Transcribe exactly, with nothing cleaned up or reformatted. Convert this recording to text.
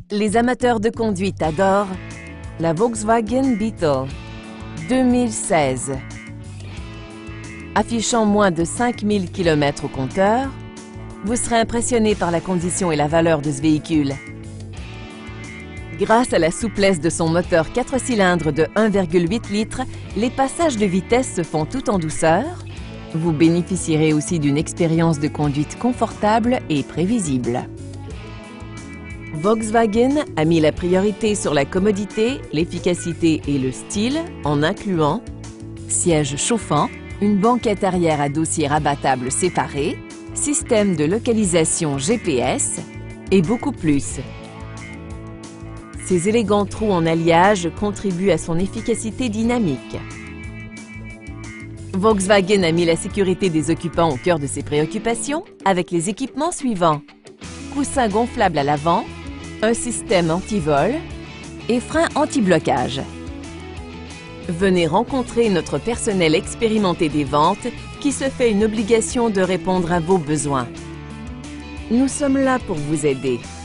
Les amateurs de conduite adorent la Volkswagen Beetle deux mille seize. Affichant moins de cinq mille kilomètres au compteur, vous serez impressionné par la condition et la valeur de ce véhicule. Grâce à la souplesse de son moteur quatre cylindres de un virgule huit litres, les passages de vitesse se font tout en douceur. Vous bénéficierez aussi d'une expérience de conduite confortable et prévisible. Volkswagen a mis la priorité sur la commodité, l'efficacité et le style en incluant siège chauffant, une banquette arrière à dossier rabattable séparé, système de localisation G P S et beaucoup plus. Ces élégants trous en alliage contribuent à son efficacité dynamique. Volkswagen a mis la sécurité des occupants au cœur de ses préoccupations avec les équipements suivants: coussins gonflables à l'avant, un système anti-vol et frein anti-blocage. Venez rencontrer notre personnel expérimenté des ventes qui se fait une obligation de répondre à vos besoins. Nous sommes là pour vous aider.